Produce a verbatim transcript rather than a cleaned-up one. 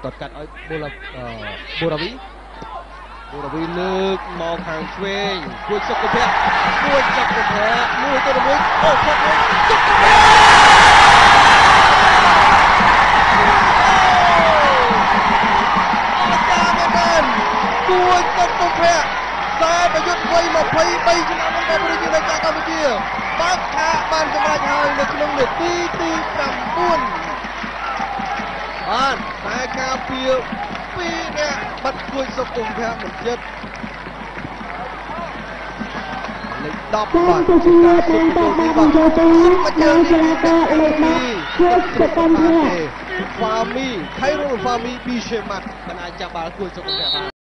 គាត់កាត់ឲ្យបូឡាបូរ៉ាវីបូរ៉ាវីលើកមកខាងឆ្វេងគួយសុខភាពគួយសុខភាពមួយទៅមួយអូសុខមួយសុខភាពអស្ចារ្យមែនទែនគួយសុខភាពតែប្រយុទ្ធវ័យยี่สิบสามឆ្នាំរបស់ប្រជាជាតិកម្ពុជាបើកថាបានសម្រេចហើយនៅក្នុងនាទីទី 9 បានតែការពារពីរនាក់បាត់គួយសុខុមភៈមិនចិត្តលេខដប់បាទជាការសុខទុក្ខនេះបាទសុខមកជើងនេះគឺលេខនេះគួយសុខុមភៈហ្វាមីខៃរូហ្វាមីពីሼម៉ាត់បានអាចចាប់បាល់គួយសុខុមភៈបាន